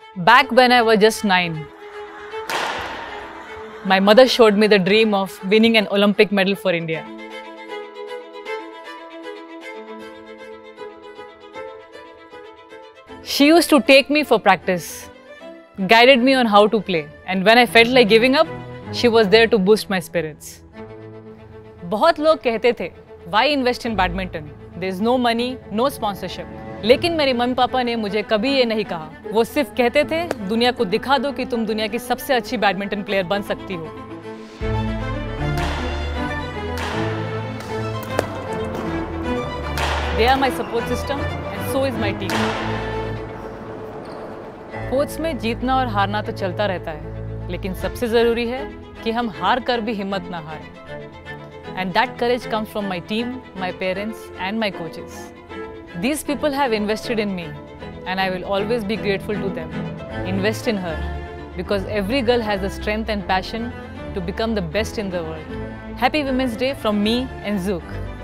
Back when I was just 9, my mother showed me the dream of winning an Olympic medal for India. She used to take me for practice, guided me on how to play, and when I felt like giving up, she was there to boost my spirits. बहुत लोग कहते थे, why invest in badminton? There is no money, no sponsorship. लेकिन मेरे mummy papa ने मुझे कभी ये नहीं कहा। वो सिर्फ कहते थे, दुनिया को दिखा दो कि तुम दुनिया की सबसे अच्छी बैडमिंटन प्लेयर बन सकती हो। They are my support system and so is my team. Sports में जीतना और हारना तो चलता रहता है, लेकिन सबसे जरूरी है कि हम हार कर भी हिम्मत ना हारें। And that courage comes from my team, my parents and my coaches. These people have invested in me and I will always be grateful to them. Invest in her because every girl has the strength and passion to become the best in the world. Happy Women's Day from me and Zook.